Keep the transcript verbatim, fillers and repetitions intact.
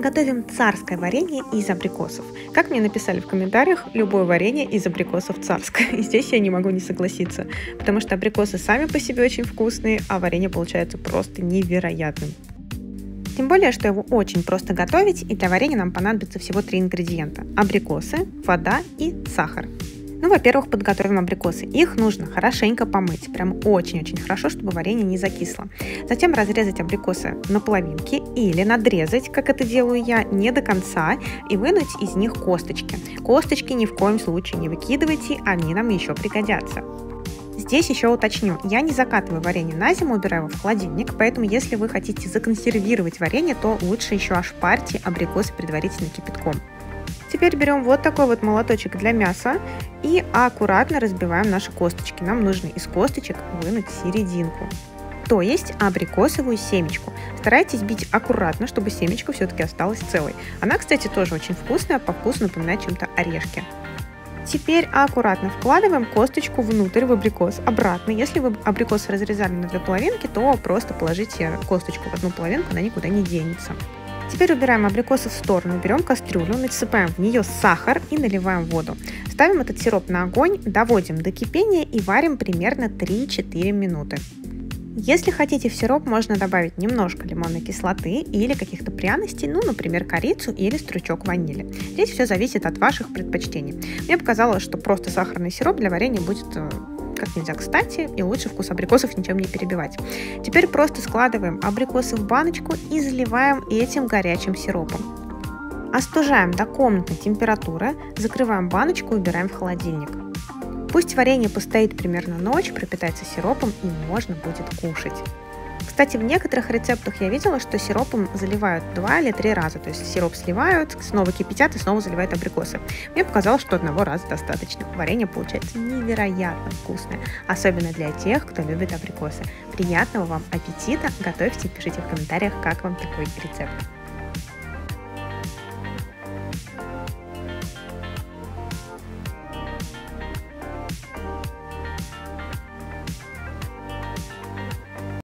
Готовим царское варенье из абрикосов. Как мне написали в комментариях, любое варенье из абрикосов царское. И здесь я не могу не согласиться, потому что абрикосы сами по себе очень вкусные, а варенье получается просто невероятным. Тем более, что его очень просто готовить, и для варенья нам понадобится всего три ингредиента: абрикосы, вода и сахар. Ну, во-первых, подготовим абрикосы. Их нужно хорошенько помыть, прям очень-очень хорошо, чтобы варенье не закисло. Затем разрезать абрикосы на половинки или надрезать, как это делаю я, не до конца, и вынуть из них косточки. Косточки ни в коем случае не выкидывайте, они нам еще пригодятся. Здесь еще уточню, я не закатываю варенье на зиму, убираю его в холодильник, поэтому если вы хотите законсервировать варенье, то лучше еще ошпарьте абрикосы предварительно кипятком. Теперь берем вот такой вот молоточек для мяса и аккуратно разбиваем наши косточки. Нам нужно из косточек вынуть серединку, то есть абрикосовую семечку. Старайтесь бить аккуратно, чтобы семечко все-таки осталась целой. Она, кстати, тоже очень вкусная, по вкусу напоминает чем-то орешки. Теперь аккуратно вкладываем косточку внутрь в абрикос, обратно. Если вы абрикос разрезали на две половинки, то просто положите косточку в одну половинку, она никуда не денется. Теперь убираем абрикосы в сторону, берем кастрюлю, насыпаем в нее сахар и наливаем воду. Ставим этот сироп на огонь, доводим до кипения и варим примерно три-четыре минуты. Если хотите в сироп, можно добавить немножко лимонной кислоты или каких-то пряностей, ну, например, корицу или стручок ванили. Здесь все зависит от ваших предпочтений. Мне показалось, что просто сахарный сироп для варенья будет как нельзя кстати, и лучше вкус абрикосов ничем не перебивать. Теперь просто складываем абрикосы в баночку и заливаем этим горячим сиропом. Остужаем до комнатной температуры, закрываем баночку и убираем в холодильник. Пусть варенье постоит примерно ночь, пропитается сиропом и можно будет кушать. Кстати, в некоторых рецептах я видела, что сиропом заливают два или три раза. То есть сироп сливают, снова кипятят и снова заливают абрикосы. Мне показалось, что одного раза достаточно. Варенье получается невероятно вкусное. Особенно для тех, кто любит абрикосы. Приятного вам аппетита! Готовьте и пишите в комментариях, как вам такой рецепт.